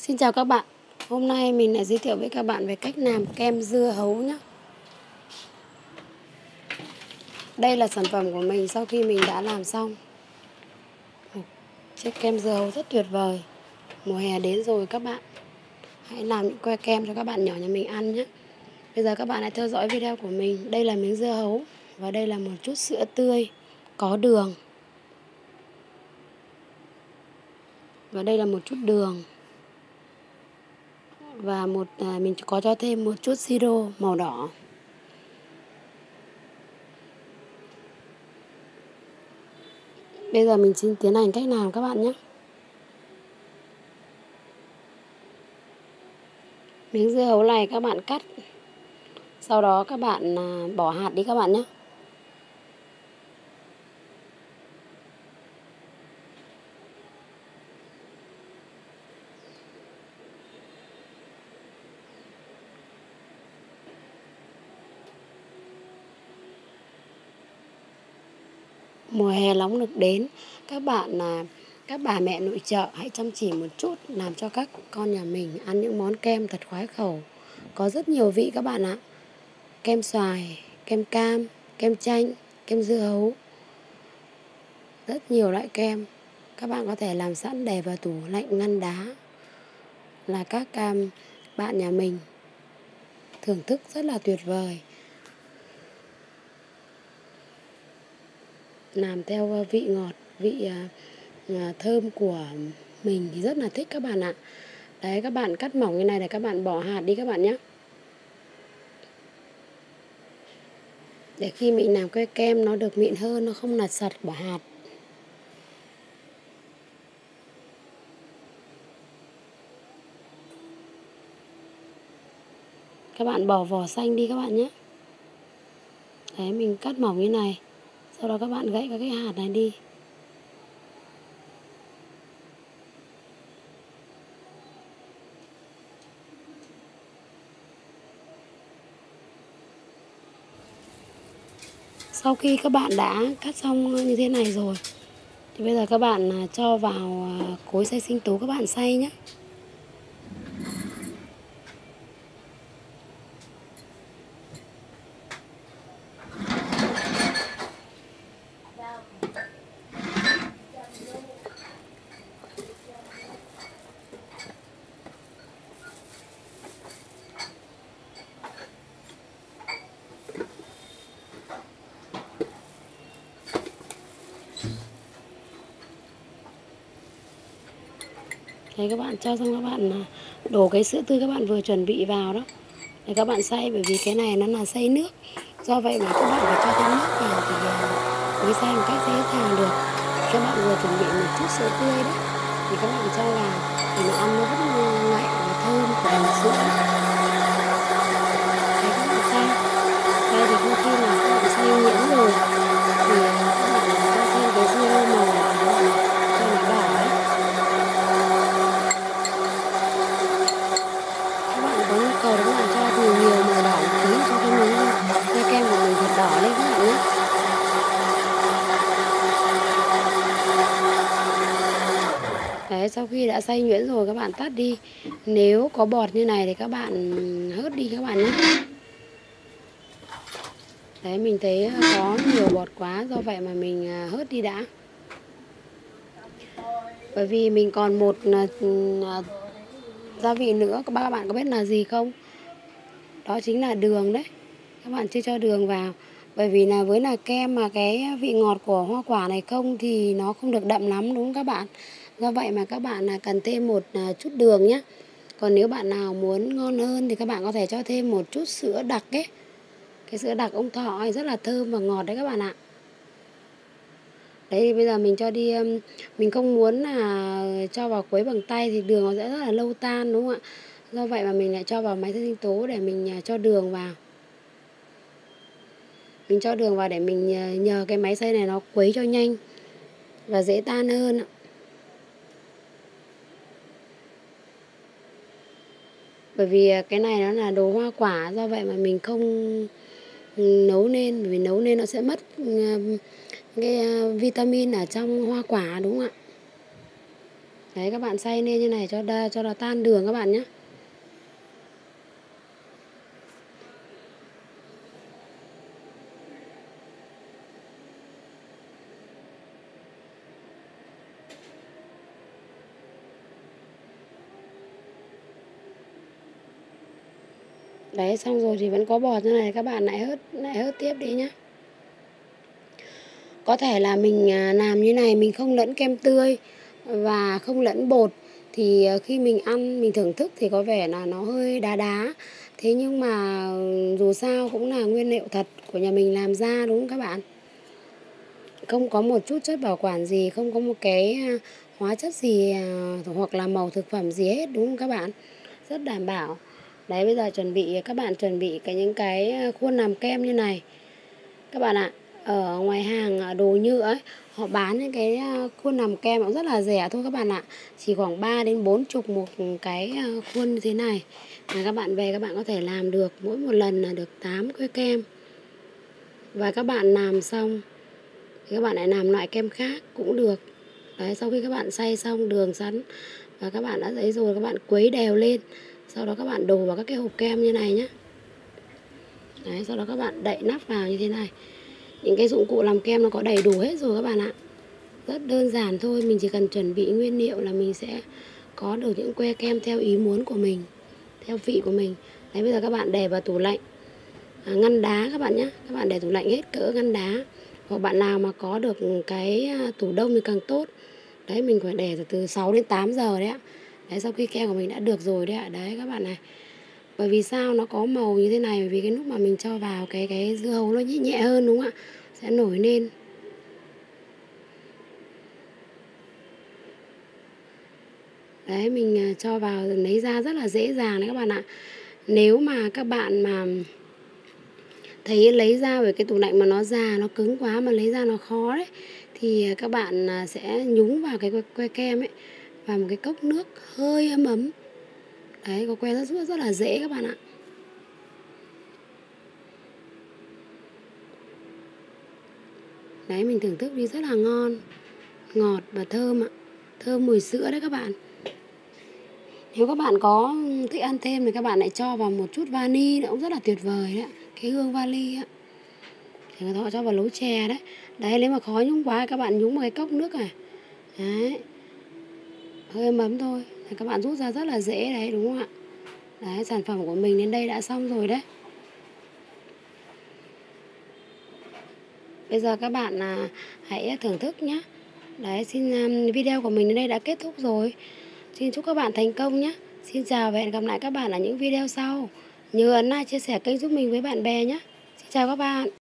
Xin chào các bạn. Hôm nay mình lại giới thiệu với các bạn về cách làm kem dưa hấu nhé. Đây là sản phẩm của mình sau khi mình đã làm xong. Một chiếc kem dưa hấu rất tuyệt vời. Mùa hè đến rồi các bạn. Hãy làm những que kem cho các bạn nhỏ nhà mình ăn nhé. Bây giờ các bạn hãy theo dõi video của mình. Đây là miếng dưa hấu và đây là một chút sữa tươi có đường. Và đây là một chút đường. Và mình có cho thêm một chút siro màu đỏ. Bây giờ mình xin tiến hành cách làm các bạn nhé. Miếng dưa hấu này các bạn cắt. Sau đó các bạn bỏ hạt đi các bạn nhé. Mùa hè nóng nực đến, các bà mẹ nội trợ hãy chăm chỉ một chút làm cho các con nhà mình ăn những món kem thật khoái khẩu. Có rất nhiều vị các bạn ạ. Kem xoài, kem cam, kem chanh, kem dưa hấu. Rất nhiều loại kem. Các bạn có thể làm sẵn để vào tủ lạnh ngăn đá là các bạn nhà mình thưởng thức rất là tuyệt vời. Làm theo vị ngọt, vị thơm của mình thì rất là thích các bạn ạ. Đấy, các bạn cắt mỏng như này để các bạn bỏ hạt đi các bạn nhé. Để khi mình làm cái kem nó được mịn hơn, nó không lạt sật bỏ hạt. Các bạn bỏ vỏ xanh đi các bạn nhé. Đấy, mình cắt mỏng như này. Sau đó các bạn gãy các cái hạt này đi. Sau khi các bạn đã cắt xong như thế này rồi thì bây giờ các bạn cho vào cối xay sinh tố các bạn xay nhé. Đấy, các bạn cho xong các bạn đổ cái sữa tươi các bạn vừa chuẩn bị vào đó để các bạn xay, bởi vì cái này nó là xay nước, do vậy mà các bạn phải cho thêm nước vào thì mới xay một cách dễ dàng được. Các bạn vừa chuẩn bị một chút sữa tươi đấy thì các bạn cho vào thì nó ăn nó rất ngậy và thơm của sữa. Đấy, các bạn xay thì khi mà các bạn xay nhuyễn rồi thì các bạn cho thêm cái siro màu cho nó đỏ đấy. Có nhu cầu các bạn cho nhiều màu đỏ một tí cho cái miếng kem của mình thật đỏ lên các bạn nhé. Đấy, sau khi đã xay nhuyễn rồi các bạn tắt đi. Nếu có bọt như này thì các bạn hớt đi các bạn nhé. Đấy, mình thấy có nhiều bọt quá, do vậy mà mình hớt đi đã. Bởi vì mình còn một gia vị nữa, các bạn có biết là gì không? Đó chính là đường đấy. Các bạn chưa cho đường vào. Bởi vì là với là kem mà cái vị ngọt của hoa quả này không thì nó không được đậm lắm đúng không các bạn? Do vậy mà các bạn cần thêm một chút đường nhé. Còn nếu bạn nào muốn ngon hơn thì các bạn có thể cho thêm một chút sữa đặc ấy. Cái sữa đặc ông thọ ấy rất là thơm và ngọt đấy các bạn ạ. Đấy thì bây giờ mình cho đi, mình không muốn là cho vào quấy bằng tay thì đường nó sẽ rất là lâu tan đúng không ạ? Do vậy mà mình lại cho vào máy xay sinh tố để mình cho đường vào. Mình cho đường vào để mình nhờ cái máy xay này nó quấy cho nhanh và dễ tan hơn ạ. Bởi vì cái này nó là đồ hoa quả, do vậy mà mình không nấu lên, bởi vì nấu lên nó sẽ mất cái vitamin ở trong hoa quả đúng không ạ? Đấy, các bạn xay lên như này cho nó tan đường các bạn nhé. Đấy, xong rồi thì vẫn có bọt như này, các bạn lại hớt tiếp đi nhé. Có thể là mình làm như này mình không lẫn kem tươi và không lẫn bột, thì khi mình ăn mình thưởng thức thì có vẻ là nó hơi đá đá. Thế nhưng mà dù sao cũng là nguyên liệu thật của nhà mình làm ra, đúng không các bạn? Không có một chút chất bảo quản gì, không có một cái hóa chất gì hoặc là màu thực phẩm gì hết, đúng không các bạn? Rất đảm bảo. Đấy, bây giờ các bạn chuẩn bị những cái khuôn làm kem như này. Các bạn ạ, ở ngoài hàng đồ nhựa ấy, họ bán những cái khuôn làm kem cũng rất là rẻ thôi các bạn ạ. Chỉ khoảng 3 đến 40 một cái khuôn như thế này. Mà các bạn về các bạn có thể làm được, mỗi một lần là được 8 cái kem. Và các bạn làm xong thì các bạn lại làm loại kem khác cũng được. Đấy, sau khi các bạn xay xong đường sắn và các bạn đã giấy rồi, các bạn quấy đều lên. Sau đó các bạn đổ vào các cái hộp kem như này nhé. Đấy, sau đó các bạn đậy nắp vào như thế này. Những cái dụng cụ làm kem nó có đầy đủ hết rồi các bạn ạ. Rất đơn giản thôi, mình chỉ cần chuẩn bị nguyên liệu là mình sẽ có được những que kem theo ý muốn của mình, theo vị của mình. Đấy, bây giờ các bạn để vào tủ lạnh, ngăn đá các bạn nhé. Các bạn để tủ lạnh hết cỡ ngăn đá. Hoặc bạn nào mà có được cái tủ đông thì càng tốt. Đấy, mình phải để từ 6 đến 8 giờ đấy ạ. Đấy, sau khi kem của mình đã được rồi đấy ạ. Đấy các bạn này. Bởi vì sao nó có màu như thế này? Bởi vì cái lúc mà mình cho vào cái dưa hấu nó nhẹ nhẹ hơn, đúng không ạ? Sẽ nổi lên. Đấy, mình cho vào lấy ra rất là dễ dàng đấy các bạn ạ. Nếu mà các bạn mà thấy lấy ra bởi cái tủ lạnh mà nó già, nó cứng quá mà lấy ra nó khó đấy, thì các bạn sẽ nhúng vào cái que kem ấy, vào một cái cốc nước hơi ấm ấm. Đấy, có que rất là dễ các bạn ạ. Đấy, mình thưởng thức đi rất là ngon, ngọt và thơm ạ. Thơm mùi sữa đấy các bạn. Nếu các bạn có thích ăn thêm thì các bạn lại cho vào một chút vani nữa cũng rất là tuyệt vời đấy. Cái hương vani ạ. Thì người ta cho vào nấu chè đấy. Đấy, nếu mà khó nhúng quá các bạn nhúng vào cái cốc nước này. Đấy. Hơi ấm thôi. Thì các bạn rút ra rất là dễ đấy, đúng không ạ? Đấy, sản phẩm của mình đến đây đã xong rồi đấy. Bây giờ các bạn hãy thưởng thức nhé. Đấy, video của mình đến đây đã kết thúc rồi. Xin chúc các bạn thành công nhé. Xin chào và hẹn gặp lại các bạn ở những video sau. Nhớ ấn like, chia sẻ kênh giúp mình với bạn bè nhé. Xin chào các bạn.